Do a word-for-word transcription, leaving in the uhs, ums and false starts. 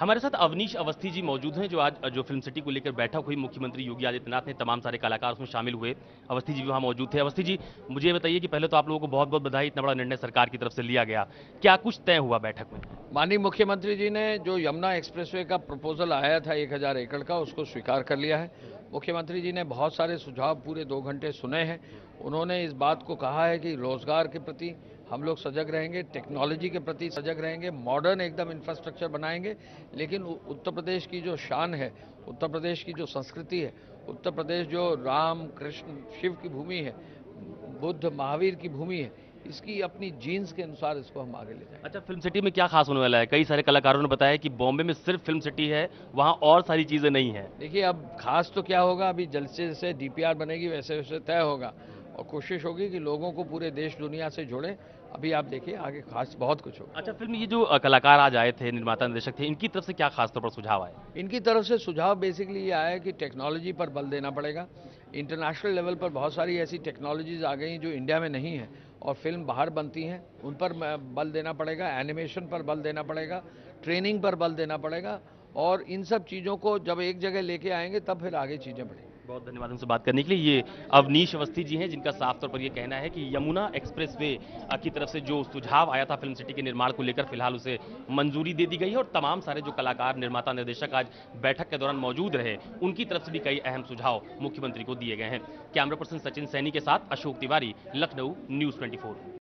हमारे साथ अवनीश अवस्थी जी मौजूद हैं, जो आज जो फिल्म सिटी को लेकर बैठक हुई मुख्यमंत्री योगी आदित्यनाथ ने, तमाम सारे कलाकार उसमें शामिल हुए। अवस्थी जी भी वहां मौजूद थे। अवस्थी जी, मुझे ये बताइए कि पहले तो आप लोगों को बहुत बहुत बधाई, इतना बड़ा निर्णय सरकार की तरफ से लिया गया, क्या कुछ तय हुआ बैठक में? माननीय मुख्यमंत्री जी ने जो यमुना एक्सप्रेसवे का प्रपोजल आया था एक हज़ार एकड़ का, उसको स्वीकार कर लिया है। मुख्यमंत्री जी ने बहुत सारे सुझाव पूरे दो घंटे सुने हैं। उन्होंने इस बात को कहा है कि रोजगार के प्रति हम लोग सजग रहेंगे, टेक्नोलॉजी के प्रति सजग रहेंगे, मॉडर्न एकदम इंफ्रास्ट्रक्चर बनाएंगे। लेकिन उत्तर प्रदेश की जो शान है, उत्तर प्रदेश की जो संस्कृति है, उत्तर प्रदेश जो राम कृष्ण शिव की भूमि है, बुद्ध महावीर की भूमि है, इसकी अपनी जीन्स के अनुसार इसको हम आगे ले जाएंगे। अच्छा, फिल्म सिटी में क्या खास होने वाला है? कई सारे कलाकारों ने बताया कि बॉम्बे में सिर्फ फिल्म सिटी है, वहां और सारी चीजें नहीं है। देखिए, अब खास तो क्या होगा, अभी जैसे जैसे डीपीआर बनेगी वैसे वैसे तय होगा, और कोशिश होगी कि लोगों को पूरे देश दुनिया से जोड़ें। अभी आप देखिए, आगे खास बहुत कुछ होगा। अच्छा, फिल्म ये जो अ, कलाकार आज आए थे, निर्माता निर्देशक थे, इनकी तरफ से क्या खास तौर पर सुझाव आए? इनकी तरफ से सुझाव बेसिकली ये आया है कि टेक्नोलॉजी पर बल देना पड़ेगा। इंटरनेशनल लेवल पर बहुत सारी ऐसी टेक्नोलॉजीज आ गई जो इंडिया में नहीं है और फिल्म बाहर बनती हैं, उन पर बल देना पड़ेगा, एनिमेशन पर बल देना पड़ेगा, ट्रेनिंग पर बल देना पड़ेगा, और इन सब चीज़ों को जब एक जगह लेके आएंगे तब फिर आगे चीज़ें बढ़ेंगी। बहुत धन्यवाद हमसे बात करने के लिए। ये अवनीश अवस्थी जी हैं, जिनका साफ तौर पर यह कहना है कि यमुना एक्सप्रेसवे की तरफ से जो सुझाव आया था फिल्म सिटी के निर्माण को लेकर, फिलहाल उसे मंजूरी दे दी गई है और तमाम सारे जो कलाकार, निर्माता, निर्देशक आज बैठक के दौरान मौजूद रहे, उनकी तरफ से भी कई अहम सुझाव मुख्यमंत्री को दिए गए हैं। कैमरा पर्सन सचिन सैनी के साथ Ashok Tiwari, Lucknow, news twenty four.